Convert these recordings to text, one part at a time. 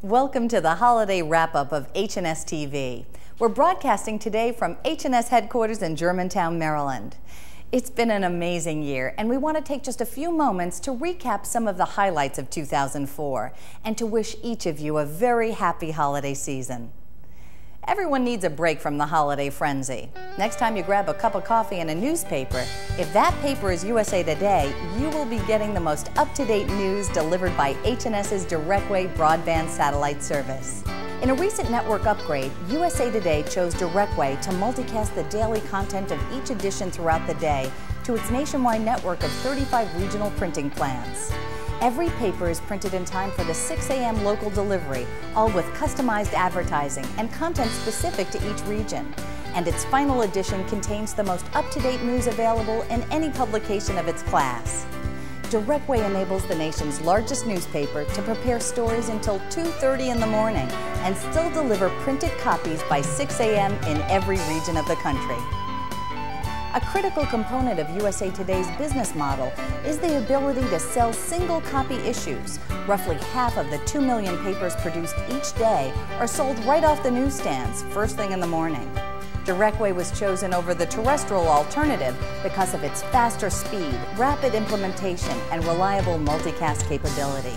Welcome to the holiday wrap-up of HNSTV. We're broadcasting today from HNS headquarters in Germantown, Maryland. It's been an amazing year, and we want to take just a few moments to recap some of the highlights of 2004 and to wish each of you a very happy holiday season. Everyone needs a break from the holiday frenzy. Next time you grab a cup of coffee and a newspaper, if that paper is USA Today, you will be getting the most up-to-date news delivered by HNS's Directway broadband satellite service. In a recent network upgrade, USA Today chose Directway to multicast the daily content of each edition throughout the day to its nationwide network of 35 regional printing plants. Every paper is printed in time for the 6 a.m. local delivery, all with customized advertising and content specific to each region. And its final edition contains the most up-to-date news available in any publication of its class. Directway enables the nation's largest newspaper to prepare stories until 2:30 in the morning and still deliver printed copies by 6 a.m. in every region of the country. A critical component of USA Today's business model is the ability to sell single copy issues. Roughly half of the 2 million papers produced each day are sold right off the newsstands, first thing in the morning. Directway was chosen over the terrestrial alternative because of its faster speed, rapid implementation, and reliable multicast capability.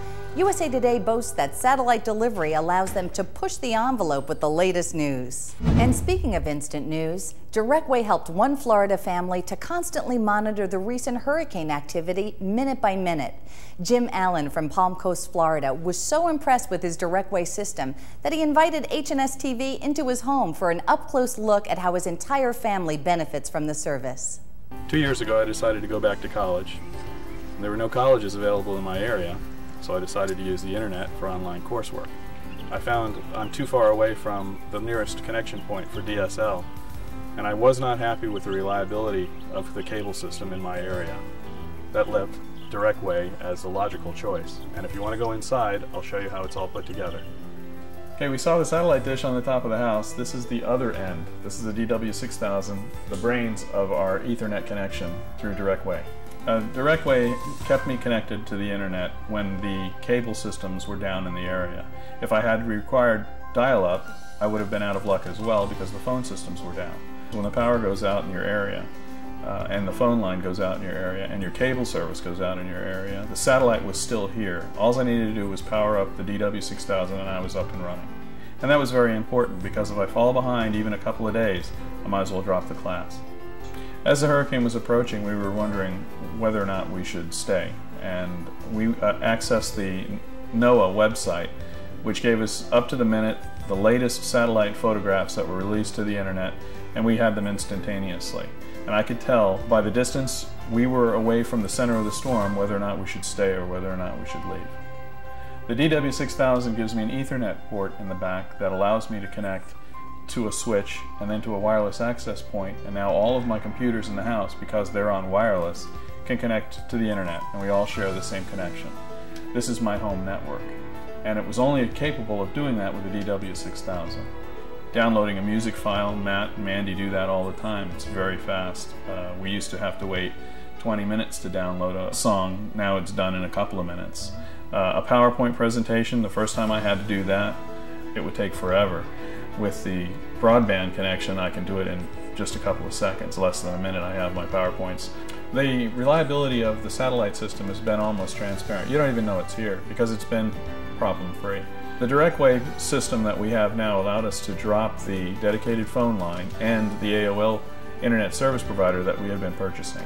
USA Today boasts that satellite delivery allows them to push the envelope with the latest news. And speaking of instant news, Directway helped one Florida family to constantly monitor the recent hurricane activity minute by minute. Jim Allen from Palm Coast, Florida was so impressed with his Directway system that he invited HNSTV into his home for an up-close look at how his entire family benefits from the service. 2 years ago I decided to go back to college. There were no colleges available in my area, so I decided to use the internet for online coursework. I found I'm too far away from the nearest connection point for DSL, and I was not happy with the reliability of the cable system in my area. That left Directway as the logical choice, and if you want to go inside, I'll show you how it's all put together. Okay, we saw the satellite dish on the top of the house. This is the other end. This is the DW6000, the brains of our Ethernet connection through Directway. Directway kept me connected to the internet when the cable systems were down in the area. If I had required dial-up, I would have been out of luck as well because the phone systems were down. When the power goes out in your area, and the phone line goes out in your area, and your cable service goes out in your area, the satellite was still here. All I needed to do was power up the DW6000 and I was up and running. And that was very important because if I fall behind even a couple of days, I might as well drop the class. As the hurricane was approaching, we were wondering whether or not we should stay, and we accessed the NOAA website, which gave us up to the minute the latest satellite photographs that were released to the internet, and we had them instantaneously. And I could tell by the distance we were away from the center of the storm whether or not we should stay or whether or not we should leave. The DW6000 gives me an Ethernet port in the back that allows me to connect to a switch and then to a wireless access point, and now all of my computers in the house, because they're on wireless, can connect to the internet, and we all share the same connection. This is my home network, and it was only capable of doing that with the DW6000. Downloading a music file, Matt and Mandy do that all the time. It's very fast. We used to have to wait 20 minutes to download a song. Now it's done in a couple of minutes. A PowerPoint presentation, the first time I had to do that, it would take forever. With the broadband connection, I can do it in just a couple of seconds, less than a minute. I have my PowerPoints. The reliability of the satellite system has been almost transparent. You don't even know it's here because it's been problem-free. The Directway system that we have now allowed us to drop the dedicated phone line and the AOL internet service provider that we had been purchasing.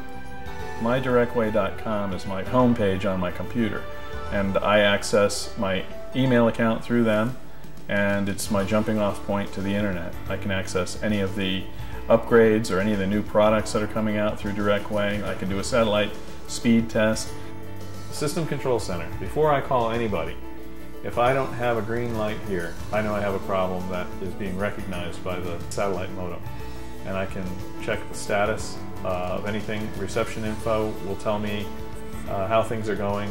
MyDirectway.com is my home page on my computer, and I access my email account through them, and it's my jumping off point to the internet. I can access any of the upgrades or any of the new products that are coming out through Directway. I can do a satellite speed test. System Control Center. Before I call anybody, if I don't have a green light here, I know I have a problem that is being recognized by the satellite modem. And I can check the status of anything. Reception info will tell me how things are going,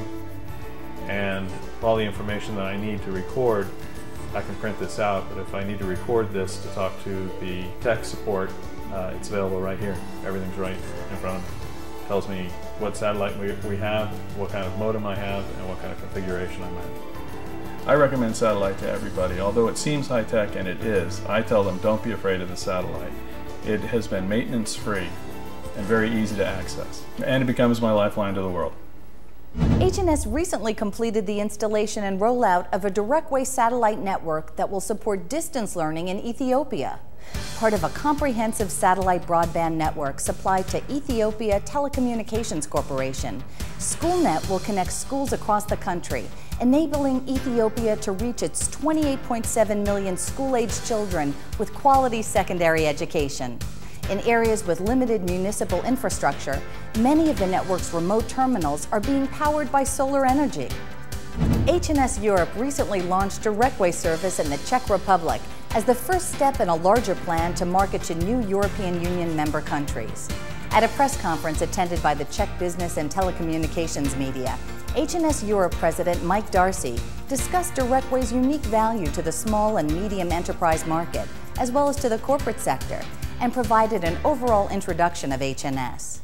and all the information that I need to record. I can print this out, but if I need to record this to talk to the tech support, it's available right here. Everything's right in front of me. It tells me what satellite we have, what kind of modem I have, and what kind of configuration I'm in. I recommend satellite to everybody. Although it seems high-tech, and it is, I tell them don't be afraid of the satellite. It has been maintenance-free and very easy to access, and it becomes my lifeline to the world. H&S recently completed the installation and rollout of a direct-way satellite network that will support distance learning in Ethiopia. Part of a comprehensive satellite broadband network supplied to Ethiopia Telecommunications Corporation, SchoolNet will connect schools across the country, enabling Ethiopia to reach its 28.7 million school-aged children with quality secondary education. In areas with limited municipal infrastructure, many of the network's remote terminals are being powered by solar energy. H&S Europe recently launched direct-way service in the Czech Republic as the first step in a larger plan to market to new European Union member countries. At a press conference attended by the Czech business and telecommunications media, H&S Europe President Mike Darcy discussed direct-way's unique value to the small and medium enterprise market, as well as to the corporate sector, and provided an overall introduction of H&S.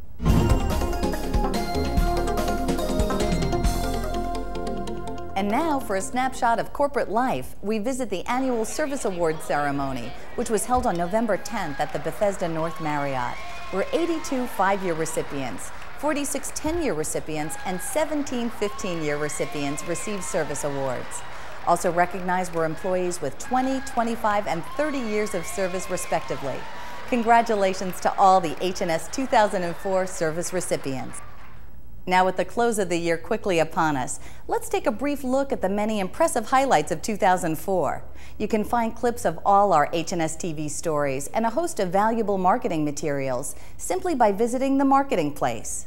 And now, for a snapshot of corporate life, we visit the annual Service Awards ceremony, which was held on November 10th at the Bethesda North Marriott, where 82 5-year recipients, 46 10-year recipients, and 17 15-year recipients received service awards. Also recognized were employees with 20, 25, and 30 years of service, respectively. Congratulations to all the H&S 2004 service recipients. Now, with the close of the year quickly upon us, let's take a brief look at the many impressive highlights of 2004. You can find clips of all our H&S TV stories and a host of valuable marketing materials simply by visiting the Marketing Place.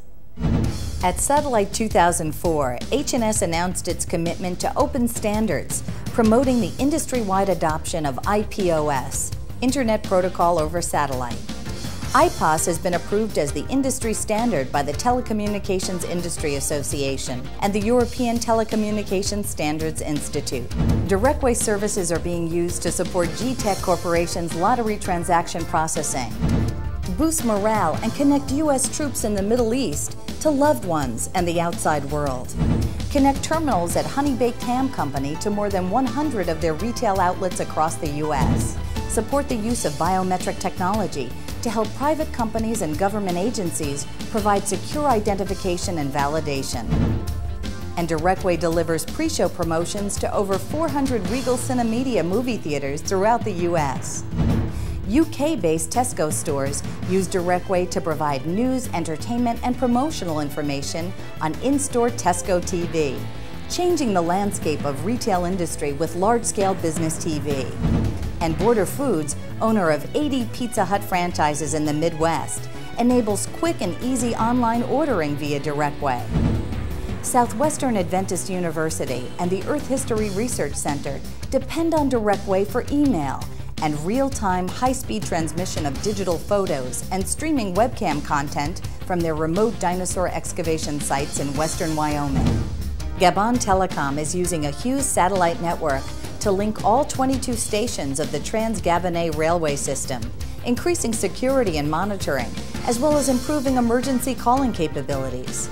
At Satellite 2004, H&S announced its commitment to open standards, promoting the industry-wide adoption of IPOS, Internet Protocol over Satellite. IPOS has been approved as the industry standard by the Telecommunications Industry Association and the European Telecommunications Standards Institute. Direct-way services are being used to support G-Tech Corporation's lottery transaction processing, boost morale, and connect U.S. troops in the Middle East to loved ones and the outside world. Connect terminals at Honey Baked Ham Company to more than 100 of their retail outlets across the U.S. Support the use of biometric technology to help private companies and government agencies provide secure identification and validation. And DirectWay delivers pre-show promotions to over 400 Regal Cinemedia movie theaters throughout the U.S. UK-based Tesco stores use DirectWay to provide news, entertainment, and promotional information on in-store Tesco TV, changing the landscape of retail industry with large-scale business TV. And Border Foods, owner of 80 Pizza Hut franchises in the Midwest, enables quick and easy online ordering via DirectWay. Southwestern Adventist University and the Earth History Research Center depend on DirectWay for email and real-time high-speed transmission of digital photos and streaming webcam content from their remote dinosaur excavation sites in western Wyoming. Gabon Telecom is using a Hughes satellite network to link all 22 stations of the Trans-Gabonais railway system, increasing security and monitoring, as well as improving emergency calling capabilities.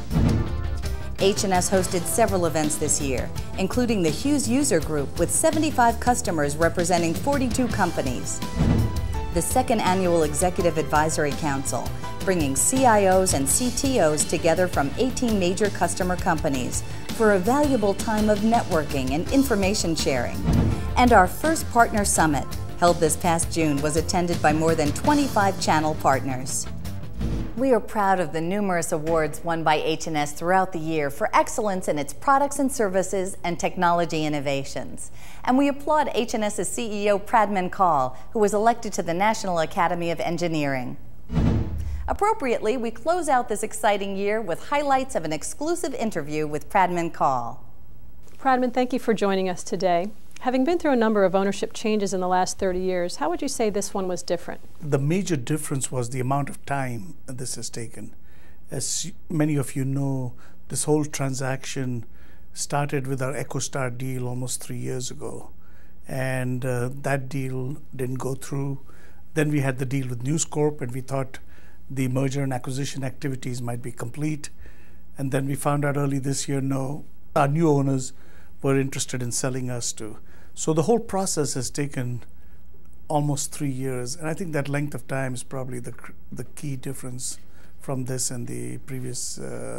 H&S hosted several events this year, including the Hughes User Group with 75 customers representing 42 companies. The second annual Executive Advisory Council, bringing CIOs and CTOs together from 18 major customer companies for a valuable time of networking and information sharing. And our first Partner Summit, held this past June, was attended by more than 25 channel partners. We are proud of the numerous awards won by H&S throughout the year for excellence in its products and services and technology innovations. And we applaud H&S's CEO Pradman Kaul, who was elected to the National Academy of Engineering. Appropriately, we close out this exciting year with highlights of an exclusive interview with Pradman Kaul. Pradman, thank you for joining us today. Having been through a number of ownership changes in the last 30 years, how would you say this one was different? The major difference was the amount of time this has taken. As many of you know, this whole transaction started with our EchoStar deal almost 3 years ago. And that deal didn't go through. Then we had the deal with News Corp, and we thought the merger and acquisition activities might be complete. And then we found out early this year, no, our new owners were interested in selling us to. So the whole process has taken almost 3 years, and I think that length of time is probably the key difference from this and the previous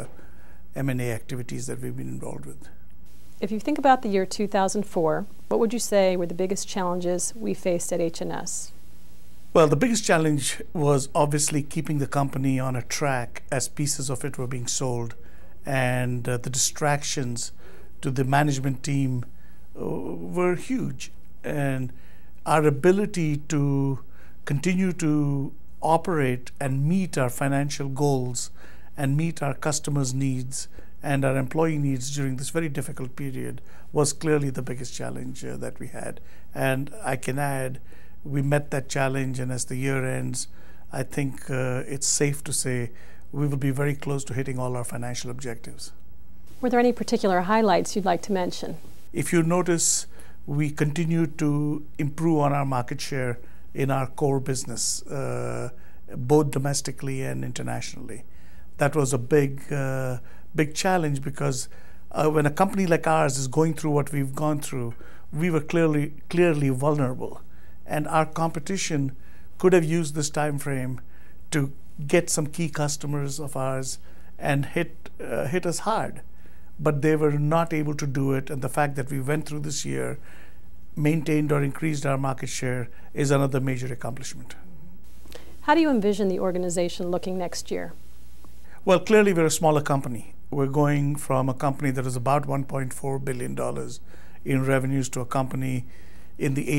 M&A activities that we've been involved with. If you think about the year 2004, what would you say were the biggest challenges we faced at H&S? Well, the biggest challenge was obviously keeping the company on a track as pieces of it were being sold, and the distractions to the management team were huge. And our ability to continue to operate and meet our financial goals and meet our customers' needs and our employee needs during this very difficult period was clearly the biggest challenge that we had. And I can add, we met that challenge, and as the year ends, I think it's safe to say we will be very close to hitting all our financial objectives. Were there any particular highlights you'd like to mention? If you notice, we continue to improve on our market share in our core business, both domestically and internationally. That was a big challenge because when a company like ours is going through what we've gone through, we were clearly vulnerable, and our competition could have used this time frame to get some key customers of ours and hit us hard. But they were not able to do it, and the fact that we went through this year, maintained or increased our market share, is another major accomplishment. How do you envision the organization looking next year? Well, clearly we're a smaller company. We're going from a company that is about $1.4 billion in revenues to a company in the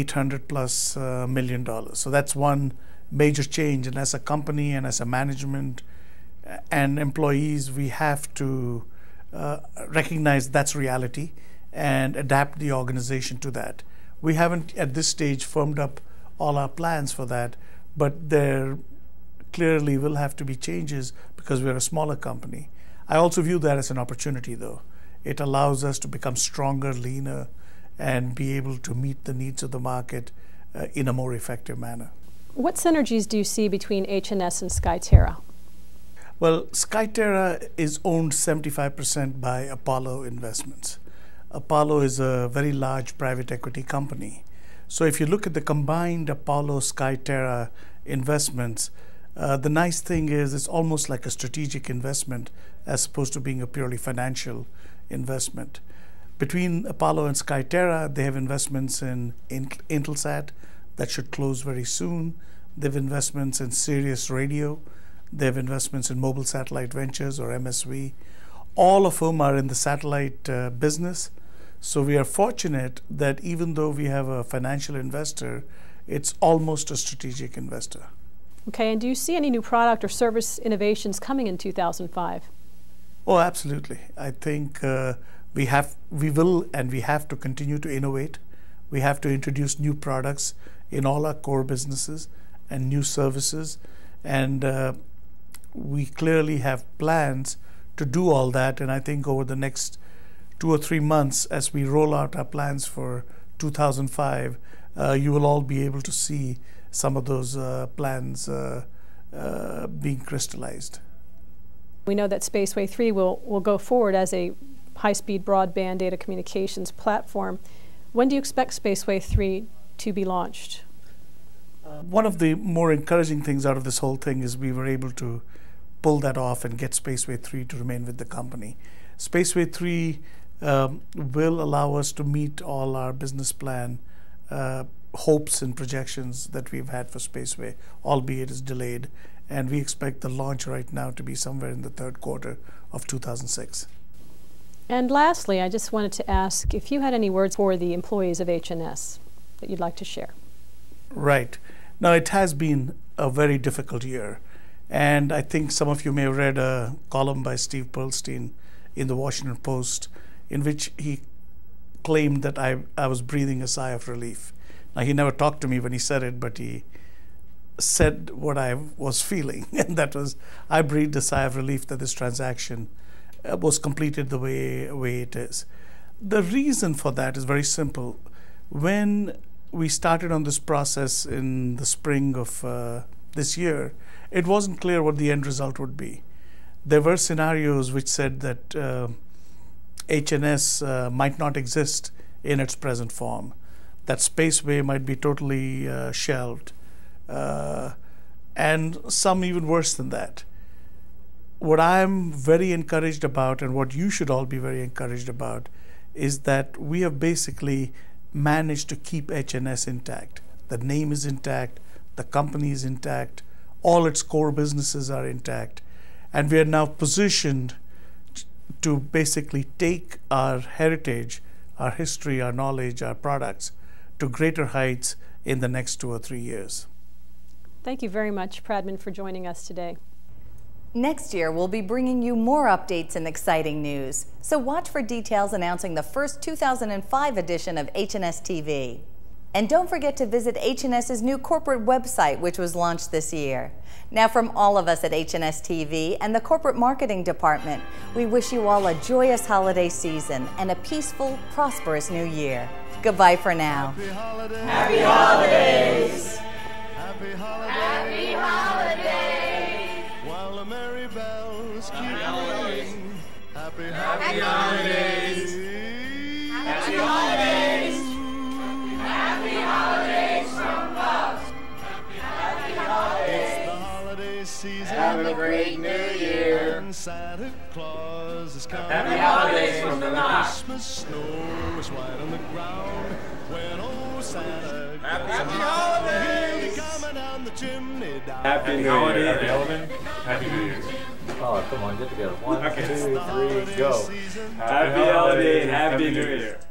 $800+ million. So that's one major change, and as a company and as a management and employees, we have to recognize that's reality and adapt the organization to that. We haven't at this stage firmed up all our plans for that, but there clearly will have to be changes because we're a smaller company. I also view that as an opportunity, though. It allows us to become stronger, leaner, and be able to meet the needs of the market in a more effective manner. What synergies do you see between H&S and Skyterra? Well, Skyterra is owned 75% by Apollo Investments. Apollo is a very large private equity company. So if you look at the combined Apollo-Skyterra investments, the nice thing is it's almost like a strategic investment as opposed to being a purely financial investment. Between Apollo and Skyterra, they have investments in Intelsat that should close very soon. They have investments in Sirius Radio. They have investments in Mobile Satellite Ventures, or MSV. All of whom are in the satellite business. So we are fortunate that even though we have a financial investor, it's almost a strategic investor. Okay, and do you see any new product or service innovations coming in 2005? Oh, absolutely. I think we will and we have to continue to innovate. We have to introduce new products in all our core businesses and new services. And we clearly have plans to do all that. And I think over the next 2 or 3 months, as we roll out our plans for 2005, you will all be able to see some of those plans being crystallized. We know that Spaceway 3 will go forward as a high-speed broadband data communications platform. When do you expect Spaceway 3 to be launched? One of the more encouraging things out of this whole thing is we were able to pull that off and get Spaceway 3 to remain with the company. Spaceway 3 will allow us to meet all our business plan hopes and projections that we've had for Spaceway, albeit it's delayed. And we expect the launch right now to be somewhere in the third quarter of 2006. And lastly, I just wanted to ask if you had any words for the employees of H&S that you'd like to share. Right. Now, it has been a very difficult year. And I think some of you may have read a column by Steve Pearlstein in the Washington Post in which he claimed that I was breathing a sigh of relief. Now, he never talked to me when he said it, but he said what I was feeling, and that was I breathed a sigh of relief that this transaction was completed the way it is. The reason for that is very simple. When we started on this process in the spring of this year, it wasn't clear what the end result would be. There were scenarios which said that HNS might not exist in its present form, that Spaceway might be totally shelved, and some even worse than that. What I'm very encouraged about, and what you should all be very encouraged about, is that we have basically managed to keep HNS intact. The name is intact, the company is intact, all its core businesses are intact, and we are now positioned to basically take our heritage, our history, our knowledge, our products to greater heights in the next 2 or 3 years. Thank you very much, Pradman, for joining us today. Next year, we'll be bringing you more updates and exciting news, so watch for details announcing the first 2005 edition of HNS TV. And don't forget to visit HNS's new corporate website, which was launched this year. Now, from all of us at HNS TV and the Corporate Marketing Department, we wish you all a joyous holiday season and a peaceful, prosperous new year. Goodbye for now. Happy holidays! Happy holidays! Happy holidays! Happy holidays! While the merry bells keep ringing. Happy holidays! Happy holidays! Happy holidays from us! Happy holidays! It's the holiday season. Have a great new year! And Santa Claus is coming. Happy holidays from the night. Christmas snow is white on the ground. When old Santa Happy holidays! He'll be coming down the chimney down. Happy New Year. Happy Element. Happy New Year. Oh, come on, get together. 1, Okay. 2, 3, go. Happy holidays. Happy New Year.